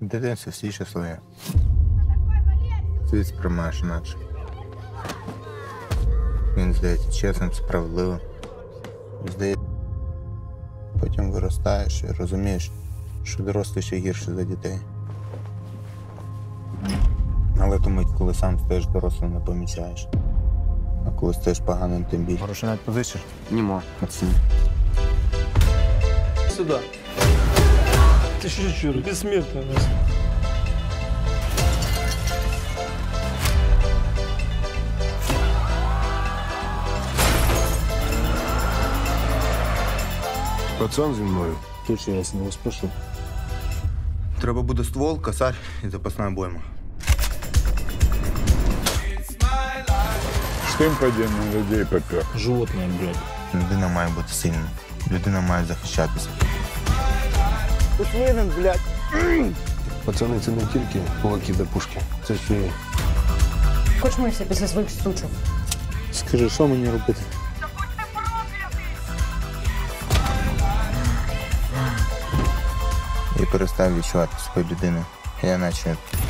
дитинстві всі щасливі. Світ сприймаєш інакше. Він здається чесним, справедливим. Здається, потім виростаєш і розумієш, що дорослі ще гірше за дітей. Але ту мить, коли сам стаєш дорослим, не помічаєш. А коли стаєш поганим, тим більше. Гроші навіть позичиш? Нема. Пацани. Сюда. Ты что, чур? Бессмертный у нас. Пацан зі мною. Точно, я с него спрошу. Треба буде ствол, косарь і запасна обойма. З ким пойдемо на людей попер? Животное, блядь. Людина має бути сильною. Людина має захищатися. Пацани, це не тільки кулаки та пушки. Це ще й... Хоч ми всі після своїх сучок. Скажи, що мені робити? І перестав відчувати свою людину. Я наче